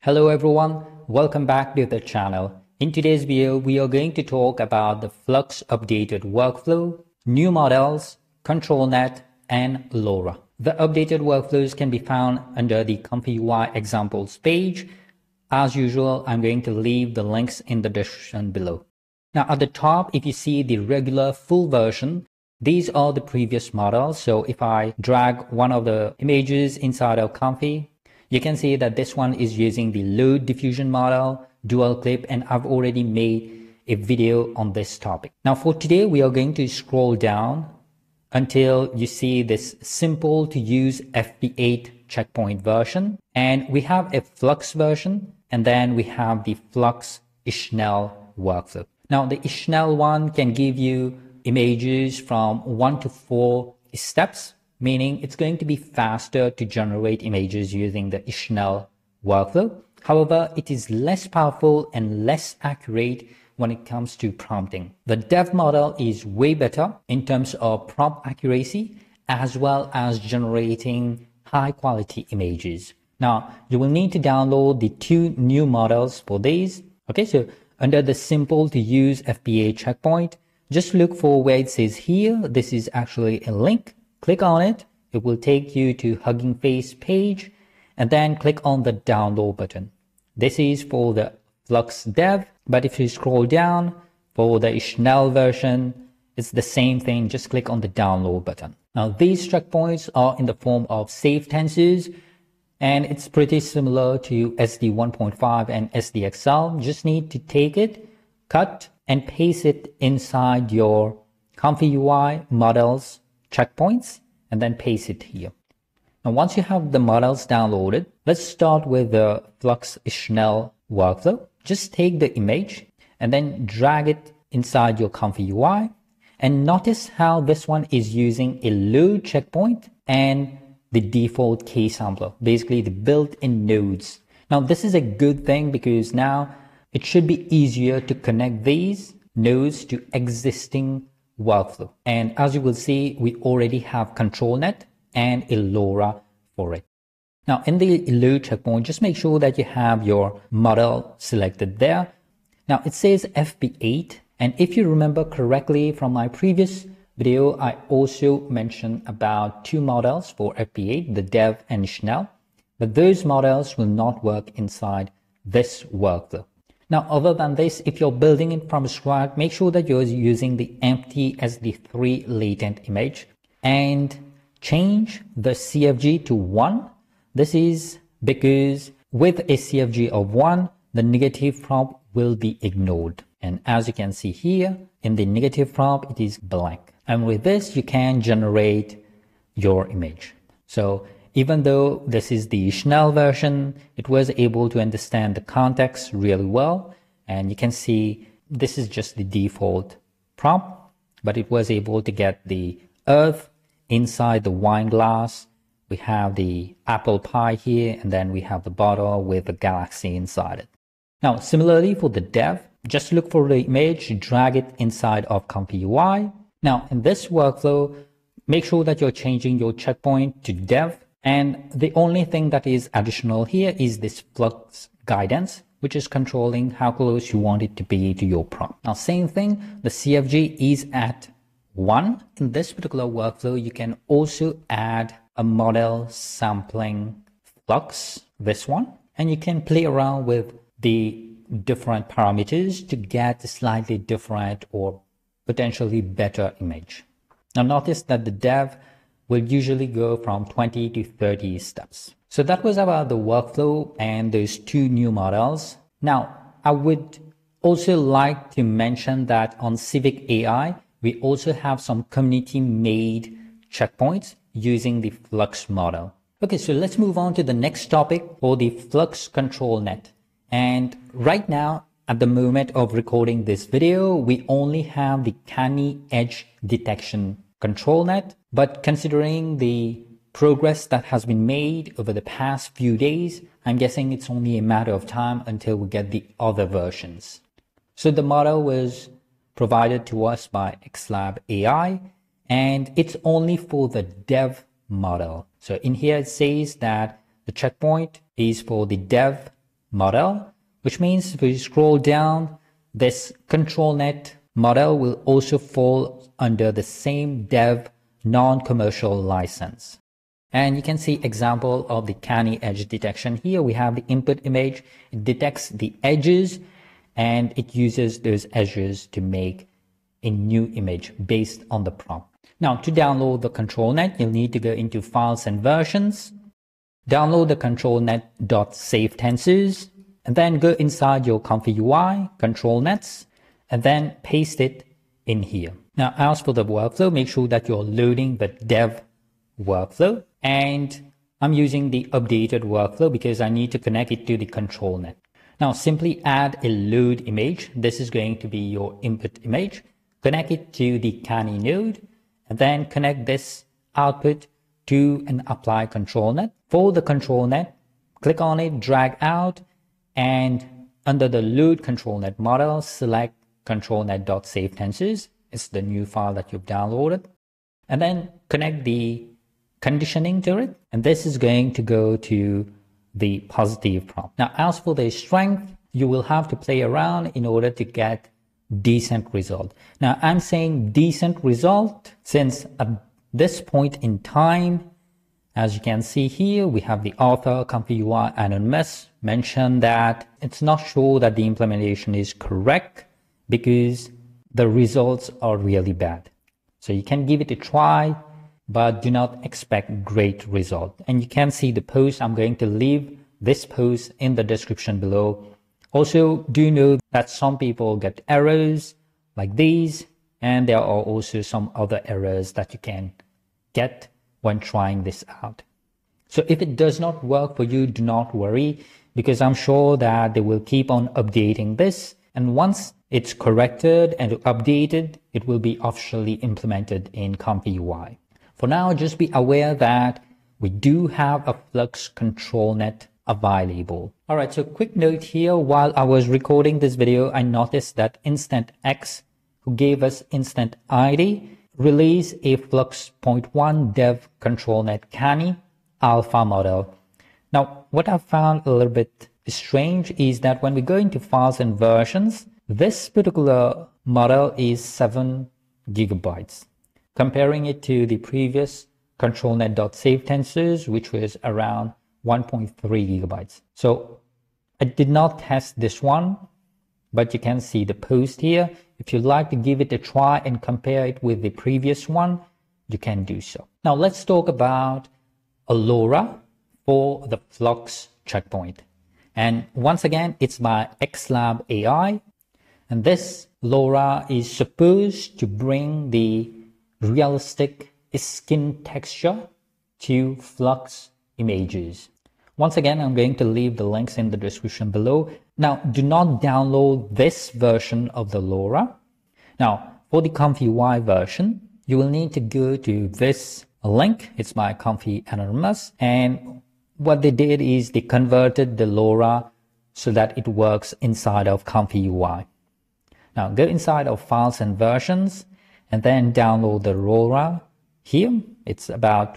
Hello everyone, welcome back to the channel. In today's video, we are going to talk about the Flux updated workflow, new models, ControlNet, and LoRa. The updated workflows can be found under the ComfyUI examples page. As usual, I'm going to leave the links in the description below. Now at the top, if you see the regular full version, these are the previous models. So if I drag one of the images inside of Comfy, you can see that this one is using the low diffusion model, dual clip, and I've already made a video on this topic. Now for today, we are going to scroll down until you see this simple to use FP8 checkpoint version. And we have a Flux version, and then we have the Flux Schnell workflow. Now the Schnell one can give you images from 1 to 4 steps, meaning it's going to be faster to generate images using the Schnell workflow. However, it is less powerful and less accurate when it comes to prompting. The dev model is way better in terms of prompt accuracy as well as generating high quality images. Now, you will need to download the 2 new models for these. Okay, so under the simple to use FP8 checkpoint, just look for where it says here. This is actually a link. Click on it, it will take you to Hugging Face page, and then click on the download button. This is for the Flux dev, but if you scroll down for the Schnell version, it's the same thing, just click on the download button. Now these checkpoints are in the form of safe tensors, and it's pretty similar to SD 1.5 and SDXL. You just need to take it, cut, and paste it inside your ComfyUI models checkpoints and then paste it here. Now once you have the models downloaded, let's start with the Flux Schnell workflow. Just take the image and then drag it inside your ComfyUI, and notice how this one is using a load checkpoint and the default key sampler, basically the built-in nodes. Now this is a good thing because now it should be easier to connect these nodes to existing workflow. And as you will see, we already have ControlNet and a LoRa for it. Now in the load checkpoint, just make sure that you have your model selected there. Now it says FP8, and if you remember correctly from my previous video, I also mentioned about 2 models for FP8, the dev and Schnell, but those models will not work inside this workflow. Now, other than this, if you're building it from scratch, make sure that you're using the empty SD3 latent image and change the CFG to 1. This is because with a CFG of 1, the negative prompt will be ignored. And as you can see here, in the negative prompt, it is blank. And with this, you can generate your image. So even though this is the Schnell version, it was able to understand the context really well. And you can see this is just the default prompt, but it was able to get the earth inside the wine glass. We have the apple pie here, and then we have the bottle with the galaxy inside it. Now, similarly for the dev, just look for the image, drag it inside of ComfyUI. Now, in this workflow, make sure that you're changing your checkpoint to dev. And the only thing that is additional here is this Flux guidance, which is controlling how close you want it to be to your prompt. Now, same thing, the CFG is at 1. In this particular workflow, you can also add a model sampling Flux, this one, and you can play around with the different parameters to get a slightly different or potentially better image. Now, notice that the dev will usually go from 20 to 30 steps. So that was about the workflow and those 2 new models. Now, I would also like to mention that on Civic AI, we also have some community-made checkpoints using the Flux model. Okay, so let's move on to the next topic for the Flux ControlNet. And right now, at the moment of recording this video, we only have the Canny edge detection ControlNet, but considering the progress that has been made over the past few days, I'm guessing it's only a matter of time until we get the other versions. So the model was provided to us by XLab AI, and it's only for the dev model. So in here it says that the checkpoint is for the dev model, which means if we scroll down, this ControlNet model will also fall under the same dev non-commercial license. And you can see example of the Canny edge detection. Here we have the input image. It detects the edges and it uses those edges to make a new image based on the prompt. Now to download the ControlNet, you'll need to go into Files and Versions, download the ControlNet.SaveTensors, and then go inside your ComfyUI, ControlNets, and then paste it in here. Now, as for the workflow, make sure that you're loading the dev workflow. And I'm using the updated workflow because I need to connect it to the ControlNet. Now, simply add a load image. This is going to be your input image. Connect it to the Canny node, and then connect this output to an apply ControlNet. For the ControlNet, click on it, drag out, and under the load ControlNet model, select ControlNet.SaveTensors. It's the new file that you've downloaded. And then connect the conditioning to it. And this is going to go to the positive prompt. Now, as for the strength, you will have to play around in order to get decent result. Now, I'm saying decent result since at this point in time, as you can see here, we have the author, ComfyUI Anonymous, mentioned that it's not sure that the implementation is correct because the results are really bad. So you can give it a try, but do not expect great result. And you can see the post. I'm going to leave this post in the description below. Also, do know that some people get errors like these, and there are also some other errors that you can get when trying this out. So if it does not work for you, do not worry, because I'm sure that they will keep on updating this. And once it's corrected and updated, it will be officially implemented in ComfyUI. For now, just be aware that we do have a Flux ControlNet available. All right, so quick note here. While I was recording this video, I noticed that InstantX, who gave us Instant ID, released a Flux 0.1 Dev ControlNet Canny alpha model. Now, what I found a little bit strange is that when we go into Files and Versions, this particular model is 7 gigabytes. Comparing it to the previous ControlNet.SaveTensors, which was around 1.3 gigabytes. So I did not test this one, but you can see the post here. If you'd like to give it a try and compare it with the previous one, you can do so. Now let's talk about a LoRa for the Flux checkpoint. And once again, it's by XLab AI. And this LoRa is supposed to bring the realistic skin texture to Flux images. Once again, I'm going to leave the links in the description below. Now, do not download this version of the LoRa. Now, for the ComfyUI version, you will need to go to this link. It's by Comfy Anonymous. And what they did is they converted the LoRa so that it works inside of ComfyUI. Now, go inside of Files and Versions and then download the LoRa. Here, it's about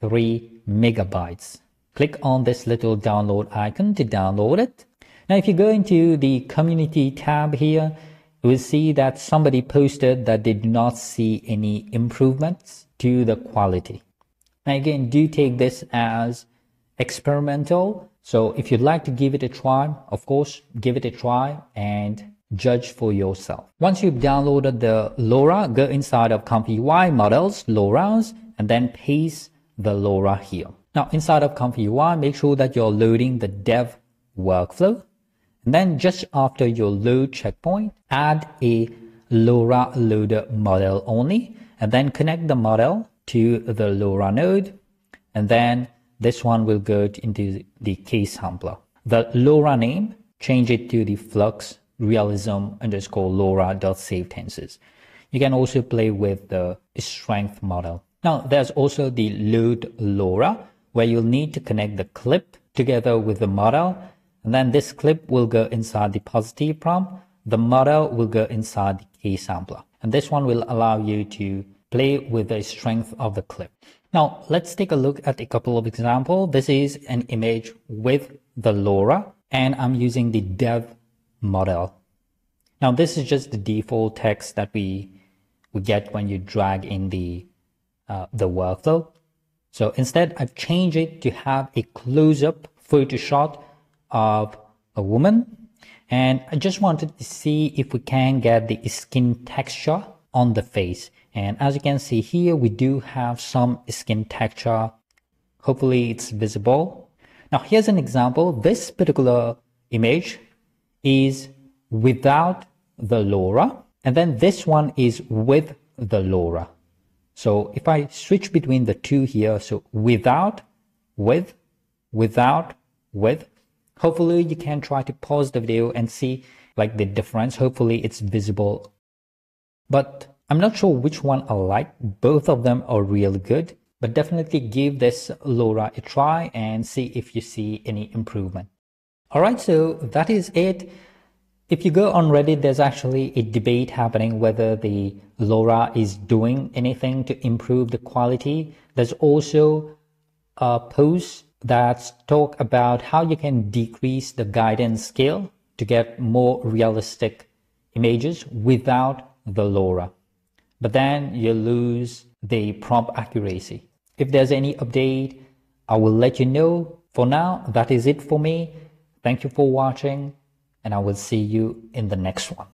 23 megabytes. Click on this little download icon to download it. Now, if you go into the community tab here, you will see that somebody posted that they do not see any improvements to the quality. Now, again, do take this as experimental. So if you'd like to give it a try, of course, give it a try and judge for yourself. Once you've downloaded the LoRa, go inside of ComfyUI models, LoRa's, and then paste the LoRa here. Now, inside of ComfyUI, make sure that you're loading the dev workflow. And then just after your load checkpoint, add a LoRa loader model only, and then connect the model to the LoRa node. And then this one will go into the case sampler. The LoRa name, change it to the Flux Realism _ LoRa.SaveTensors. You can also play with the strength model. Now, there's also the load LoRa, where you'll need to connect the clip together with the model. And then this clip will go inside the positive prompt. The model will go inside the case sampler. And this one will allow you to play with the strength of the clip. Now, let's take a look at a couple of examples. This is an image with the LoRa. and I'm using the dev model. Now this is just the default text that we get when you drag in the workflow. So instead I've changed it to have a close-up photo shot of a woman, and I just wanted to see if we can get the skin texture on the face. And as you can see here, we do have some skin texture. Hopefully it's visible. Now here's an example. This particular image is without the LoRa, and then this one is with the LoRa. So if I switch between the two here, so without, with, without, with, hopefully you can try to pause the video and see like the difference. Hopefully it's visible, but I'm not sure which one I like. Both of them are really good, but definitely give this LoRa a try and see if you see any improvement. All right, so that is it. If you go on Reddit, there's actually a debate happening whether the LoRa is doing anything to improve the quality. There's also a post that talk about how you can decrease the guidance scale to get more realistic images without the LoRa. But then you lose the prompt accuracy. If there's any update, I will let you know. For now, that is it for me. Thank you for watching, and I will see you in the next one.